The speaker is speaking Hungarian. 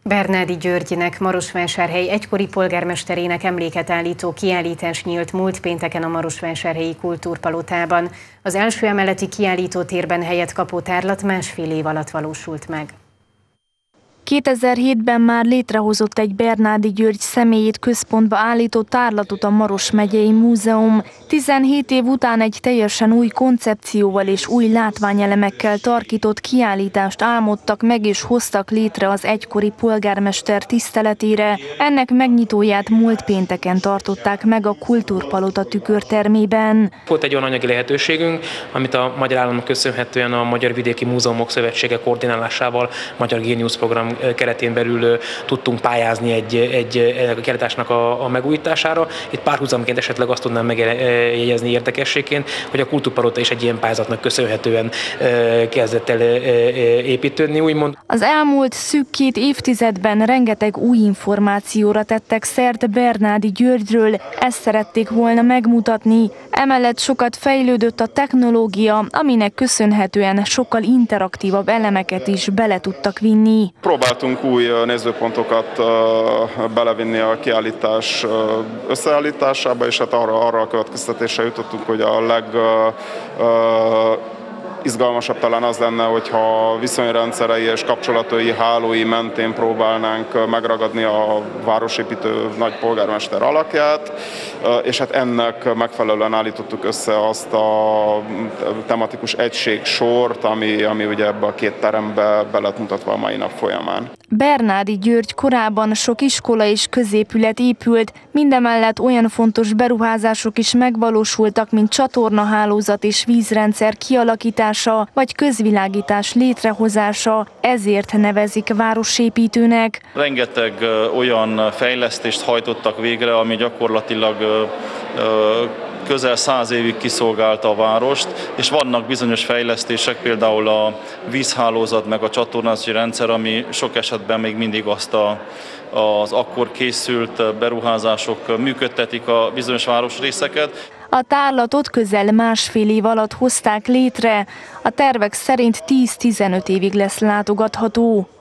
Bernádi Györgynek, Marosvásárhely egykori polgármesterének emléket állító kiállítás nyílt múlt pénteken a Marosvásárhelyi Kultúrpalotában. Az első emeleti kiállítótérben helyet kapó tárlat másfél év alatt valósult meg. 2007-ben már létrehozott egy Bernádi György személyét központba állító tárlatot a Maros megyei múzeum. 17 év után egy teljesen új koncepcióval és új látványelemekkel tarkított kiállítást álmodtak meg és hoztak létre az egykori polgármester tiszteletére. Ennek megnyitóját múlt pénteken tartották meg a Kultúrpalota tükörtermében. Volt egy olyan anyagi lehetőségünk, amit a magyar államnak köszönhetően a Magyar Vidéki Múzeumok Szövetsége koordinálásával Magyar Géniusz program keretén belül tudtunk pályázni egy kiállításnak a megújítására. Itt párhuzamként esetleg azt tudnám megjegyezni érdekességként, hogy a Kultúrpalota is egy ilyen pályázatnak köszönhetően kezdett el építődni, úgymond. Az elmúlt szűk 2 évtizedben rengeteg új információra tettek szert Bernádi Györgyről, ezt szerették volna megmutatni. Emellett sokat fejlődött a technológia, aminek köszönhetően sokkal interaktívabb elemeket is bele tudtak vinni. Próbáltunk új nézőpontokat belevinni a kiállítás összeállításába, és hát arra a következtetésre jutottunk, hogy a izgalmasabb talán az lenne, hogyha viszonyrendszerei és kapcsolatai hálói mentén próbálnánk megragadni a városépítő nagy polgármester alakját, és hát ennek megfelelően állítottuk össze azt a tematikus egységsort, ami ugye ebbe a 2 terembe be lett mutatva a mai nap folyamán. Bernádi György korában sok iskola és középület épült, mindemellett olyan fontos beruházások is megvalósultak, mint csatornahálózat és vízrendszer kialakítása, vagy közvilágítás létrehozása, ezért nevezik városépítőnek. Rengeteg olyan fejlesztést hajtottak végre, ami gyakorlatilag közel 100 évig kiszolgálta a várost, és vannak bizonyos fejlesztések, például a vízhálózat meg a csatornázási rendszer, ami sok esetben még mindig az akkor készült beruházások működtetik a bizonyos városrészeket. A tárlatot közel másfél év alatt hozták létre. A tervek szerint 10-15 évig lesz látogatható.